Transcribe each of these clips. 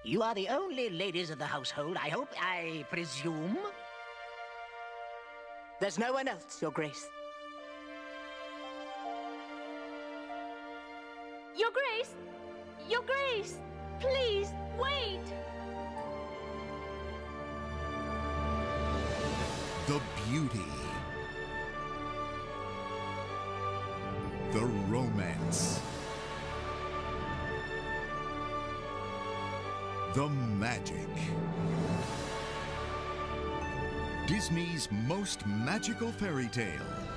You are the only ladies of the household, I presume? There's no one else, Your Grace. Your Grace! Your Grace! Please, wait! The beauty. The romance. The magic. Disney's most magical fairy tale.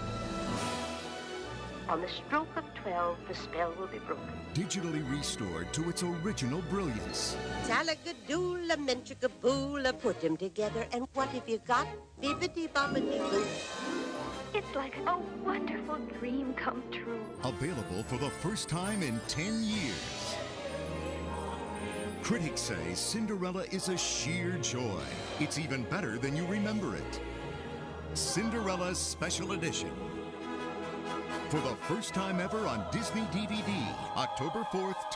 On the stroke of 12, the spell will be broken. Digitally restored to its original brilliance. Talagadoola, menchikaboola, put them together, and what have you got? Bibbidi-bobbidi-boo. It's like a wonderful dream come true. Available for the first time in 10 years. Critics say Cinderella is a sheer joy. It's even better than you remember it. Cinderella Special Edition. For the first time ever on Disney DVD, October 4th,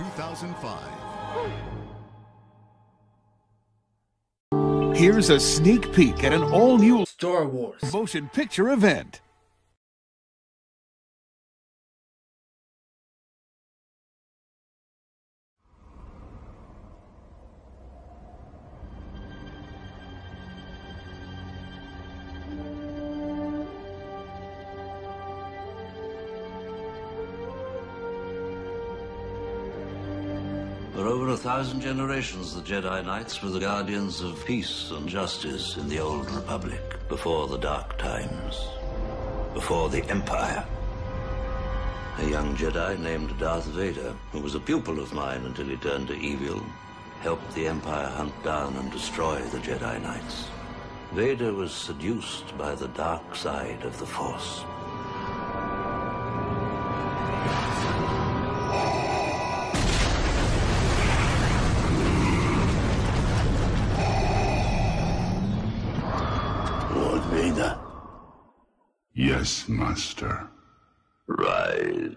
2005. Here's a sneak peek at an all-new Star Wars motion picture event. For over 1,000 generations, the Jedi Knights were the guardians of peace and justice in the Old Republic, before the Dark Times, before the Empire. A young Jedi named Darth Vader, who was a pupil of mine until he turned to evil, helped the Empire hunt down and destroy the Jedi Knights. Vader was seduced by the dark side of the Force. Vader? Yes, Master. Rise.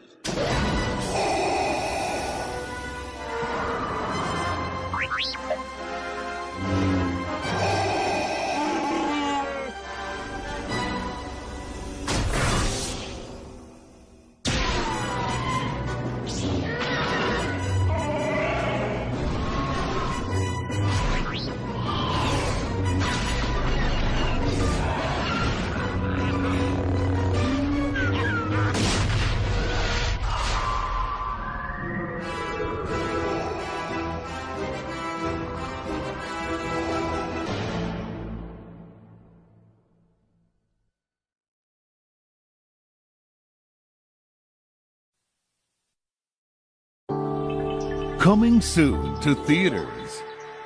Coming soon to theaters.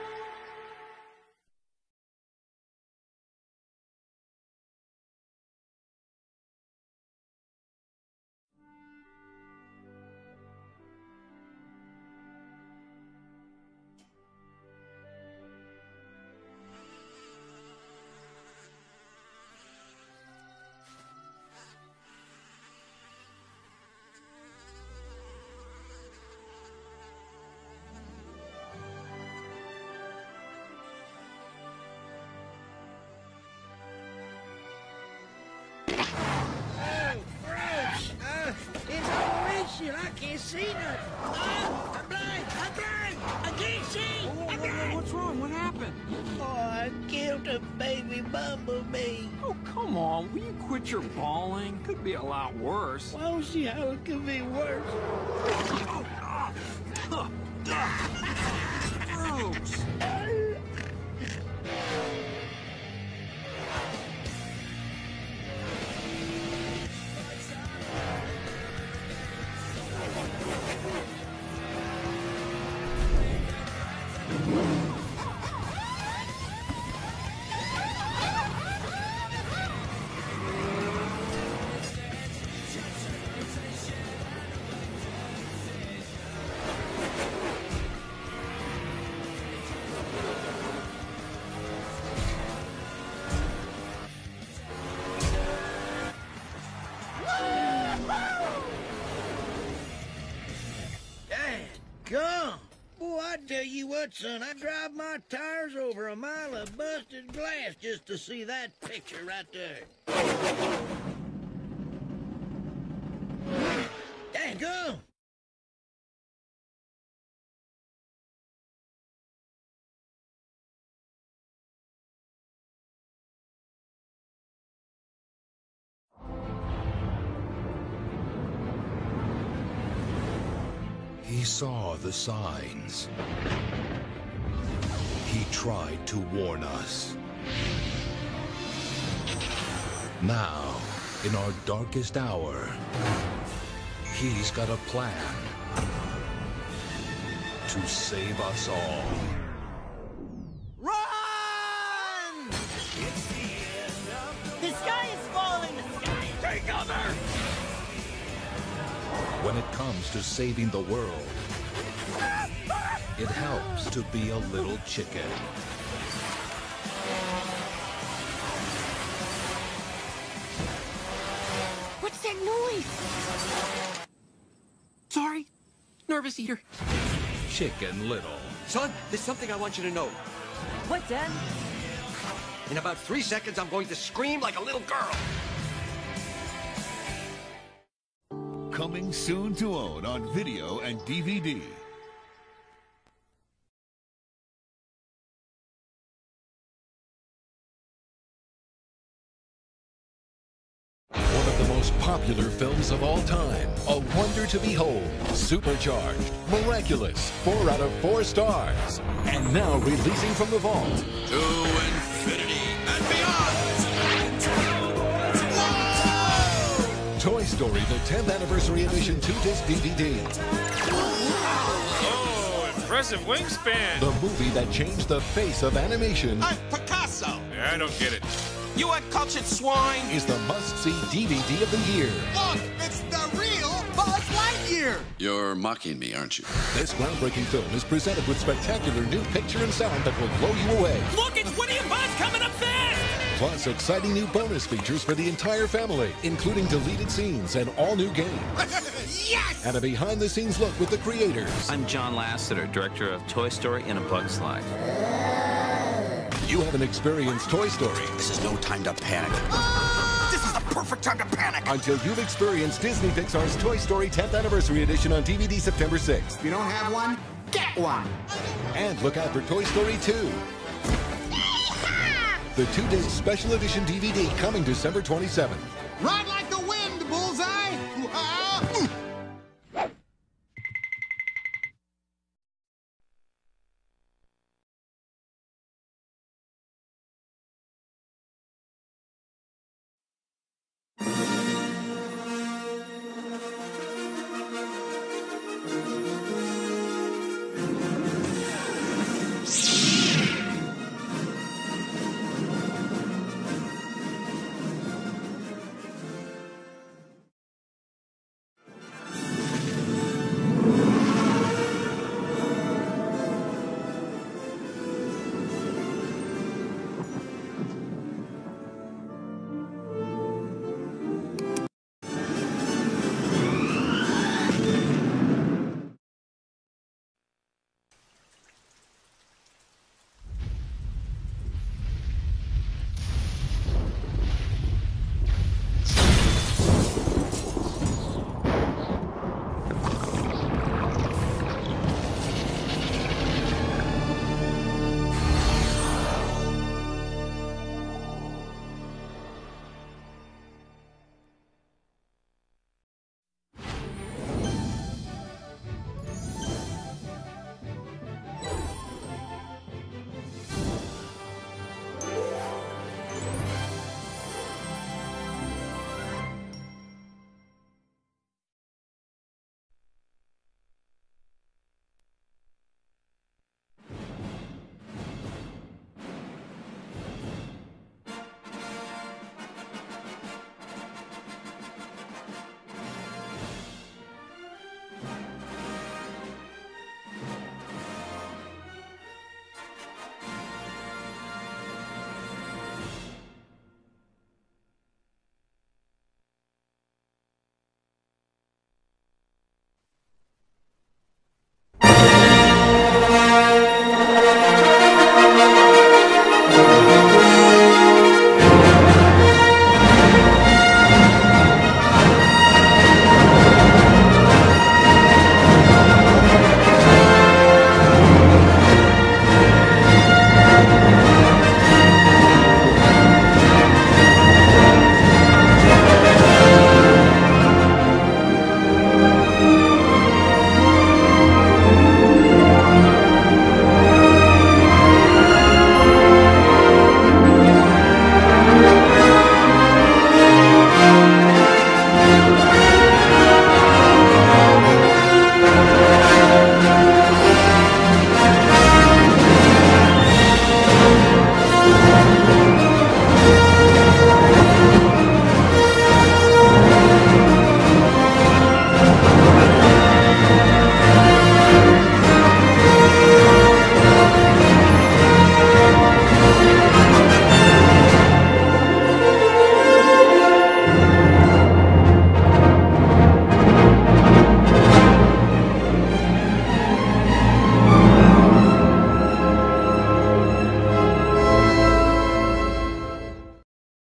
I can't see nothing. I'm blind. I can't see. I'm blind. What's wrong? What happened? Oh, I killed a baby bumblebee. Oh, come on. Will you quit your bawling? Could be a lot worse. I don't see how it could be worse. Gross. what, son? I'd drive my tires over a mile of busted glass just to see that picture right there. Dang, go! He saw the signs. He tried to warn us. Now, in our darkest hour, he's got a plan to save us all. Run! The sky is falling! Take cover! When it comes to saving the world, it helps to be a little chicken. What's that noise? Sorry, nervous eater. Chicken Little. Son, there's something I want you to know. What, Dad? In about 3 seconds, I'm going to scream like a little girl. Coming soon to own on video and DVD. One of the most popular films of all time. A wonder to behold. Supercharged. Miraculous. 4 out of 4 stars. And now releasing from the vault. To infinity and beyond! Toy Story, the 10th Anniversary Edition 2-disc DVD. Oh, impressive wingspan. The movie that changed the face of animation. I'm Picasso. Yeah, I don't get it. You uncultured swine. Is the must-see DVD of the year. Look, it's the real Buzz Lightyear. You're mocking me, aren't you? This groundbreaking film is presented with spectacular new picture and sound that will blow you away. Look, it's Woody and Buzz coming up fast. Plus, exciting new bonus features for the entire family, including deleted scenes and all new games. Yes! And a behind-the-scenes look with the creators. I'm John Lasseter, director of Toy Story and A Bug's Life. You haven't experienced Toy Story. This is no time to panic. This is the perfect time to panic. Until you've experienced Disney Pixar's Toy Story 10th Anniversary Edition on DVD September 6th. If you don't have one, get one. And look out for Toy Story 2. The 2-disc special edition DVD coming December 27th. Run